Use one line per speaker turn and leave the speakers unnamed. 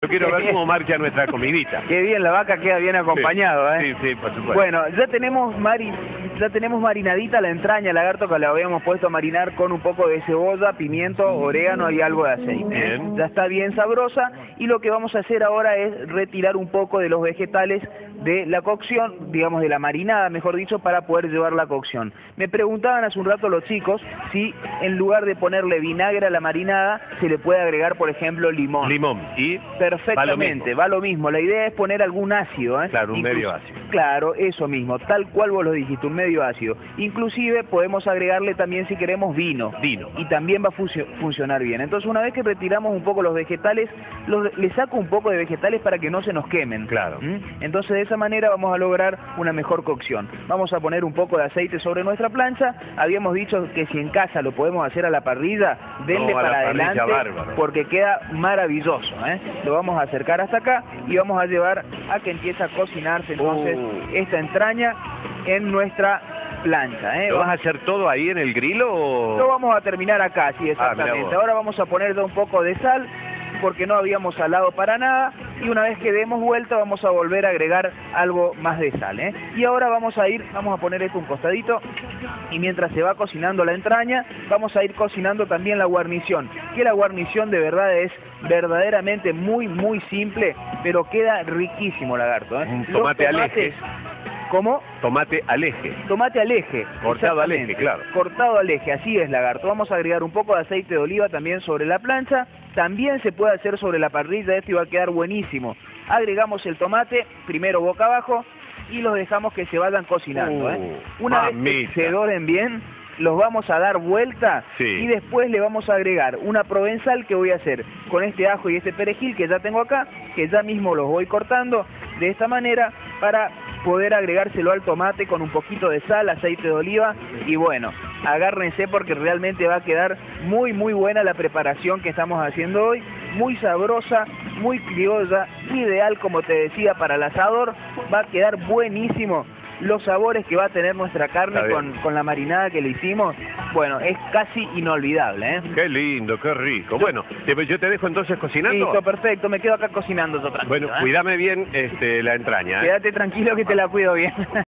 quiero ver cómo marcha nuestra comidita.
Qué bien, la vaca queda bien acompañado, ¿eh?
Sí, por supuesto.
Bueno, ya tenemos marinadita la entraña, lagarto, que la habíamos puesto a marinar con un poco de cebolla, pimiento, orégano y algo de aceite.
Bien.
Ya está bien sabrosa, y lo que vamos a hacer ahora es retirar un poco de los vegetales de la cocción, digamos de la marinada, mejor dicho, para poder llevar la cocción. Me preguntaban hace un rato los chicos si en lugar de ponerle vinagre a la marinada se le puede agregar, por ejemplo, limón.
Limón. Y
Perfectamente, va lo mismo. La idea es poner algún ácido, ¿eh?
claro, un medio ácido.
Claro, eso mismo, tal cual vos lo dijiste, un medio ácido. Inclusive podemos agregarle también, si queremos, vino. Y también va a funcionar bien. Entonces, una vez que retiramos un poco los vegetales, le saco un poco de vegetales para que no se nos quemen.
Claro.
Entonces, de esa manera vamos a lograr una mejor cocción. Vamos a poner un poco de aceite sobre nuestra plancha. Habíamos dicho que si en casa lo podemos hacer a la parrilla, denle para adelante, porque queda maravilloso, ¿eh? Lo vamos a acercar hasta acá y vamos a llevar a que empiece a cocinarse entonces esta entraña en nuestra plancha, ¿eh?
¿Lo vas a hacer todo ahí en el grill o...?
Lo vamos a terminar acá, sí, exactamente. Ahora vamos a ponerle un poco de sal, porque no habíamos salado para nada, y una vez que demos vuelta vamos a volver a agregar algo más de sal, ¿eh? Y ahora vamos a poner esto un costadito, y mientras se va cocinando la entraña, vamos a ir cocinando también la guarnición, que la guarnición de verdad es verdaderamente muy simple, pero queda riquísimo, lagarto, ¿eh?
Un tomate al eje.
¿Cómo?
Tomate al eje.
Tomate al eje.
Cortado al eje, claro.
Cortado al eje, así es, lagarto. Vamos a agregar un poco de aceite de oliva también sobre la plancha. También se puede hacer sobre la parrilla, esto va a quedar buenísimo. Agregamos el tomate, primero boca abajo, y los dejamos que se vayan cocinando, ¿eh? Una vez que se doren bien, los vamos a dar vuelta, y después le vamos a agregar una provenzal que voy a hacer con este ajo y este perejil que ya tengo acá, que ya mismo los voy cortando de esta manera para poder agregárselo al tomate con un poquito de sal, aceite de oliva, y bueno, agárrense porque realmente va a quedar muy buena la preparación que estamos haciendo hoy, muy sabrosa, muy criolla, ideal, como te decía, para el asador. Va a quedar buenísimo. Los sabores que va a tener nuestra carne con la marinada que le hicimos, bueno, es casi inolvidable, ¿eh?
Qué lindo, qué rico. Bueno, yo te dejo entonces cocinando.
Listo, perfecto, me quedo acá cocinando yo tranquilo.
Bueno, cuídame bien la entraña, ¿eh?
Quédate tranquilo que te la cuido bien.